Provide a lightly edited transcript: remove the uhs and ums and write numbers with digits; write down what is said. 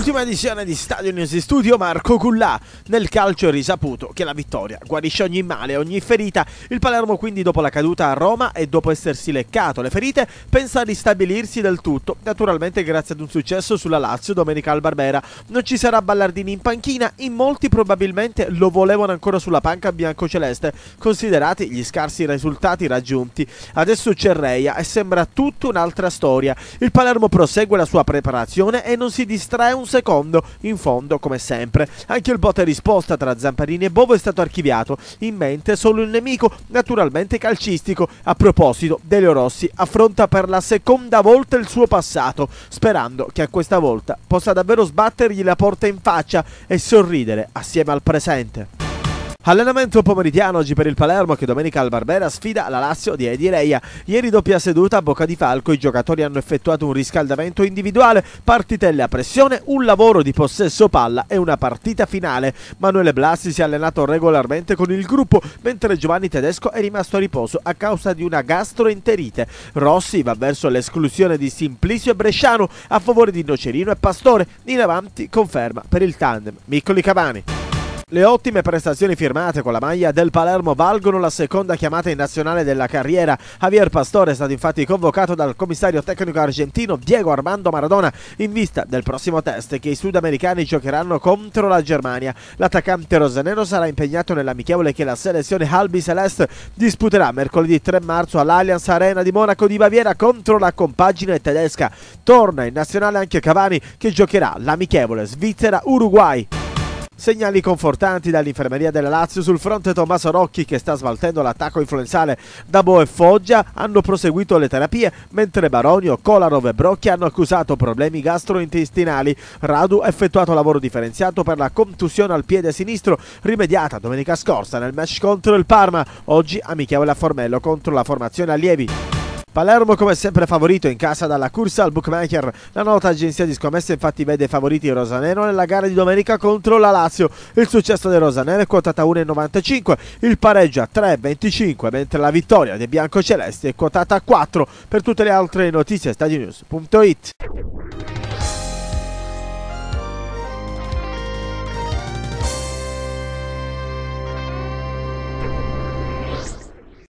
Ultima edizione di Stadio News in studio, Marco Cullà. Nel calcio è risaputo che la vittoria guarisce ogni male, ogni ferita. Il Palermo quindi dopo la caduta a Roma e dopo essersi leccato le ferite pensa a ristabilirsi del tutto, naturalmente grazie ad un successo sulla Lazio domenica al Barbera. Non ci sarà Ballardini in panchina, in molti probabilmente lo volevano ancora sulla panca biancoceleste, considerati gli scarsi risultati raggiunti. Adesso c'è Reia e sembra tutta un'altra storia. Il Palermo prosegue la sua preparazione e non si distrae un secondo, in fondo come sempre. Anche il botta e risposta tra Zamparini e Bovo è stato archiviato, in mente solo il nemico, naturalmente calcistico. A proposito, Delio Rossi affronta per la seconda volta il suo passato, sperando che a questa volta possa davvero sbattergli la porta in faccia e sorridere assieme al presente. Allenamento pomeridiano oggi per il Palermo che domenica al Barbera sfida la Lazio di Edi Reia. Ieri doppia seduta a Bocca di Falco, i giocatori hanno effettuato un riscaldamento individuale, partitelle a pressione, un lavoro di possesso palla e una partita finale. Manuele Blasi si è allenato regolarmente con il gruppo, mentre Giovanni Tedesco è rimasto a riposo a causa di una gastroenterite. Rossi va verso l'esclusione di Simplicio e Bresciano a favore di Nocerino e Pastore. In avanti conferma per il tandem Miccoli-Cavani. Le ottime prestazioni firmate con la maglia del Palermo valgono la seconda chiamata in nazionale della carriera. Javier Pastore è stato infatti convocato dal commissario tecnico argentino Diego Armando Maradona in vista del prossimo test che i sudamericani giocheranno contro la Germania. L'attaccante rosanero sarà impegnato nell'amichevole che la selezione albiceleste disputerà mercoledì 3 marzo all'Allianz Arena di Monaco di Baviera contro la compagine tedesca. Torna in nazionale anche Cavani che giocherà l'amichevole Svizzera-Uruguay. Segnali confortanti dall'infermeria della Lazio sul fronte Tommaso Rocchi che sta smaltendo l'attacco influenzale. Dabo e Foggia hanno proseguito le terapie, mentre Baronio, Kolarov e Brocchi hanno accusato problemi gastrointestinali. Radu ha effettuato lavoro differenziato per la contusione al piede sinistro rimediata domenica scorsa nel match contro il Parma. Oggi amichevole a Formello contro la formazione allievi. Palermo come sempre favorito in casa dalla corsa al bookmaker. La nota agenzia di scommesse infatti vede favoriti il rosanero nella gara di domenica contro la Lazio. Il successo del rosanero è quotata a 1,95, il pareggio a 3,25, mentre la vittoria dei biancocelesti è quotata a 4. Per tutte le altre notizie stadionews.it.